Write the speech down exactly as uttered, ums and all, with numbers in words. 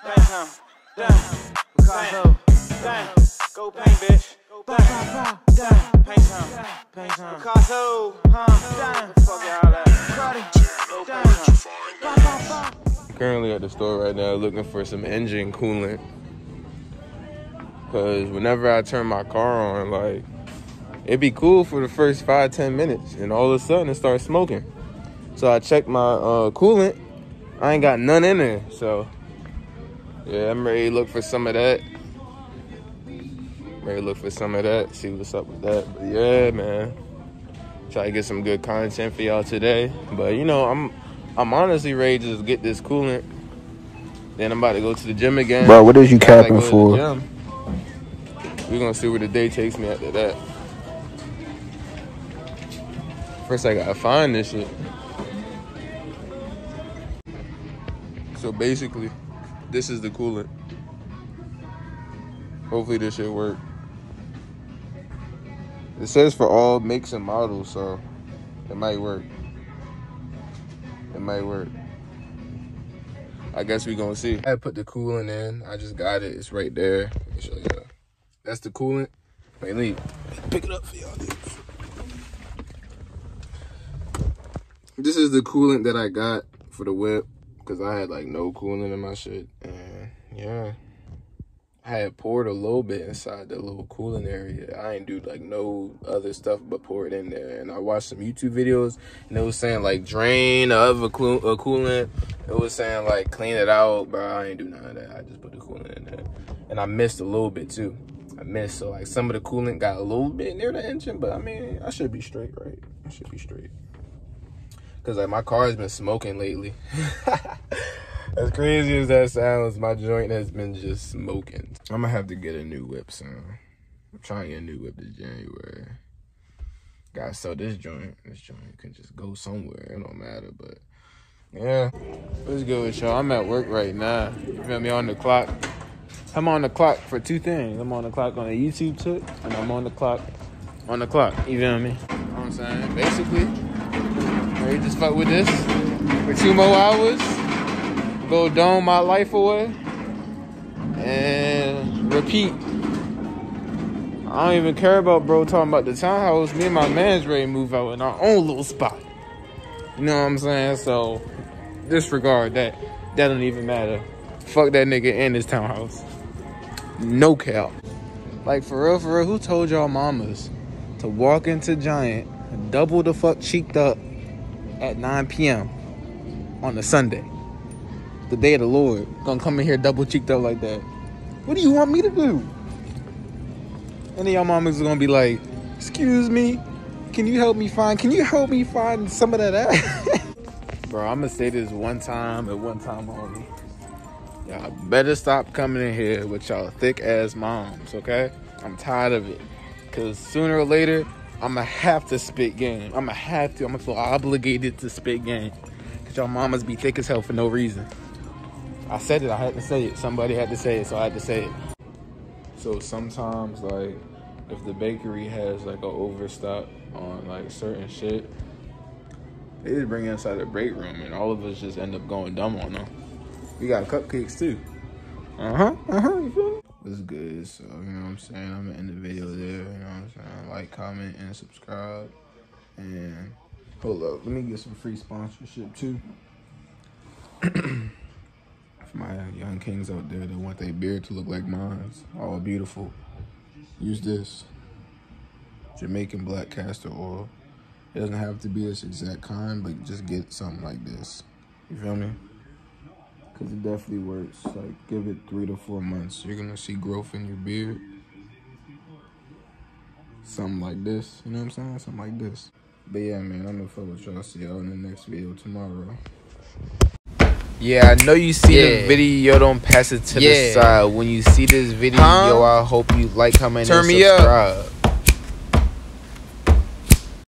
Damn, damn, Picasso, damn, go paint, bitch. Damn, damn, paint time, paint time. Picasso, huh? Damn, fuck y'all that. Go paint time. Currently at the store right now looking for some engine coolant. Cause whenever I turn my car on, like, it'd be cool for the first five, ten minutes, and all of a sudden it starts smoking. So I checked my uh, coolant. I ain't got none in there, so yeah, I'm ready to look for some of that. Ready to look for some of that, see what's up with that. But yeah, man, try to get some good content for y'all today. But you know, I'm I'm honestly ready to just get this coolant. Then I'm about to go to the gym again. Bro, what is you capping like for? We're gonna see where the day takes me after that. First, I gotta find this shit. So basically, this is the coolant. Hopefully this shit work. It says for all makes and models, so it might work. It might work. I guess we gonna see. I put the coolant in. I just got it. It's right there. Let me show you. That's the coolant. Wait, let me pick it up for y'all, dude. This is the coolant that I got for the whip, because I had like no coolant in my shit. And yeah, I had poured a little bit inside the little coolant area. I ain't do like no other stuff but pour it in there. And I watched some YouTube videos, and it was saying like drain the other cool uh, coolant. It was saying like clean it out, but I ain't do none of that. I just put the coolant in there, and I missed a little bit too. I missed, so like some of the coolant got a little bit near the engine, but I mean, I should be straight, right? I should be straight. Cause like my car has been smoking lately. As crazy as that sounds, my joint has been just smoking. I'm gonna have to get a new whip soon. I'm trying to get a new whip this January. Gotta sell this joint. This joint can just go somewhere. It don't matter, but yeah. What's good with y'all? I'm at work right now. You feel me? On the clock. I'm on the clock for two things. I'm on the clock on a YouTube tip, and I'm on the clock on the clock. You feel me? You know what I'm saying? Basically, ready to just fuck with this for two more hours. Go dome my life away and repeat. I don't even care about bro talking about the townhouse. Me and my man's ready to move out in our own little spot. You know what I'm saying? So disregard that. That don't even matter. Fuck that nigga in his townhouse. No cap. Like for real, for real, who told y'all mamas to walk into Giant double the fuck cheeked up at nine P M on a Sunday? The day of the Lord. Gonna come in here double cheeked up like that. What do you want me to do? And then y'all mamas are gonna be like, excuse me, can you help me find, can you help me find some of that ass? Bro, I'm gonna say this one time and one time only. Y'all better stop coming in here with y'all thick ass moms, okay? I'm tired of it. Cause sooner or later, I'ma have to spit game. I'ma have to, I'ma feel obligated to spit game. Cause y'all mamas be thick as hell for no reason. I said it, I had to say it. Somebody had to say it, so I had to say it. So sometimes, like, if the bakery has, like, an overstock on, like, certain shit, they just bring it inside the break room, and all of us just end up going dumb on them. We got cupcakes, too. Uh-huh, uh-huh, you feel me? What's good? So, you know what I'm saying? I'm going to end the video there, you know what I'm saying? Like, comment, and subscribe. And, hold up, let me get some free sponsorship, too. For my young kings out there that want their beard to look like mine, all beautiful, use this Jamaican black castor oil. It doesn't have to be this exact kind, but just get something like this. You feel me? Because it definitely works. Like, give it three to four months. You're going to see growth in your beard. Something like this. You know what I'm saying? Something like this. But yeah, man, I'm going to fuck with y'all. See y'all in the next video tomorrow. Yeah, I know you see yeah. the video, don't pass it to yeah. the side. When you see this video, huh? I hope you like, comment, Turn and subscribe. Me up.